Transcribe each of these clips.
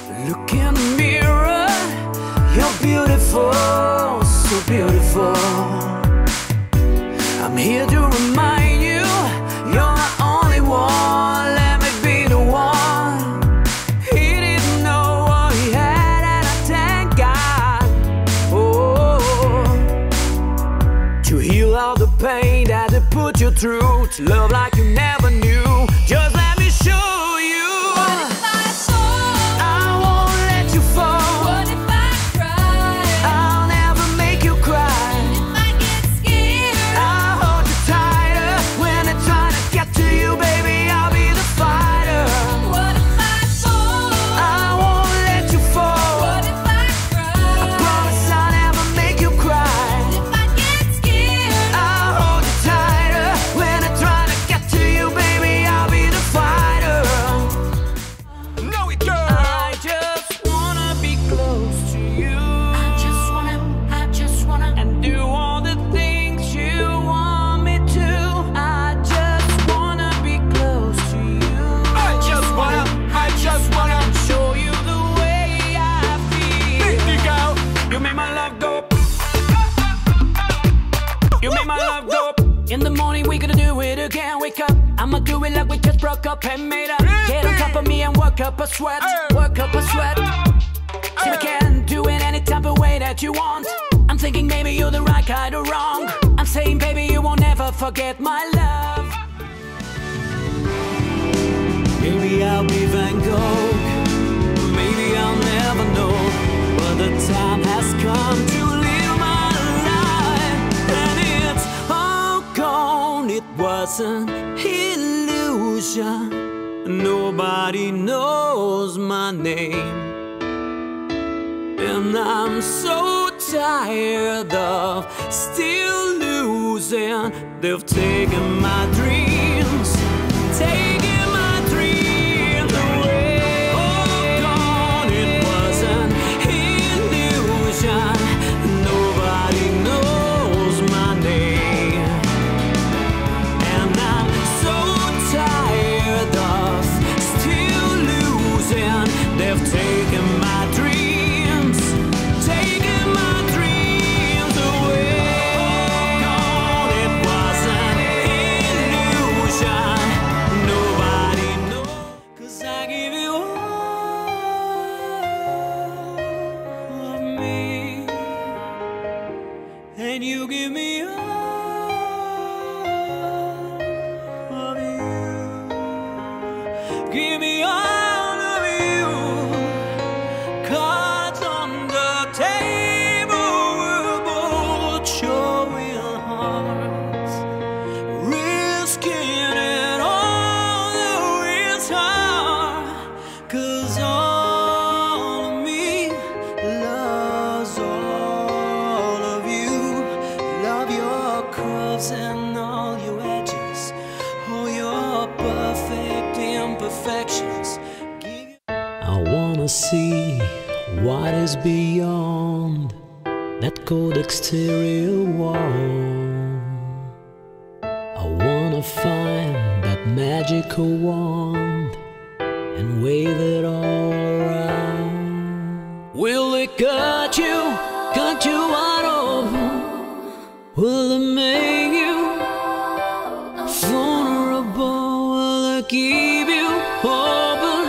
Look in the mirror, you're beautiful, so beautiful. I'm here to remind you, you're the only one. Let me be the one. He didn't know what he had, and I thank God, to heal all the pain that they put you through, to love like you never knew. Just let me show you. In the morning we gonna do it again. Wake up, I'ma do it like we just broke up and made up. Get on top of me and work up a sweat, work up a sweat. See, we can do it any type of way that you want. I'm thinking maybe you're the right kind or wrong. I'm saying baby you won't ever forget my love. Maybe I'll be Van Gogh, maybe I'll never know, but the time has come to live my life. And it's all gone, it was an illusion. Nobody knows my name, and I'm so tired of still losing. They've taken my dreams, taken my dreams away. Oh, gone, it was an illusion. Nobody knows my name, and I'm so tired of still losing. They've taken my dreams, taken my dreams away. Oh, gone, it was an illusion. Nobody knows, 'cause I give you all of me, and you give me all of you. Give me all of you. Cards on the table, we're both showing hearts, risking it all, though it's hard. 'Cause all of me loves all of you. Love your curves and all your edges, all your perfect imperfections. I wanna see what is beyond that cold exterior wall. I wanna find that magical wand and wave it all around. Will it cut you wide open? Will it make you vulnerable? Will it keep you open?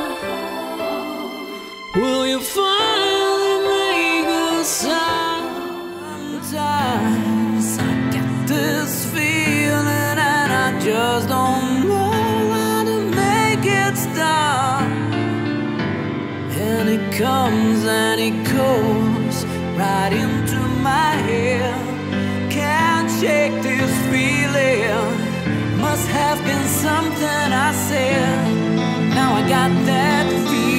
Will you finally make a sound? Sometimes I get this feeling and I just don't know how to make it stop. And it comes and it goes right into my head. Can't shake this feeling, must have been something I said. Now I got that feeling.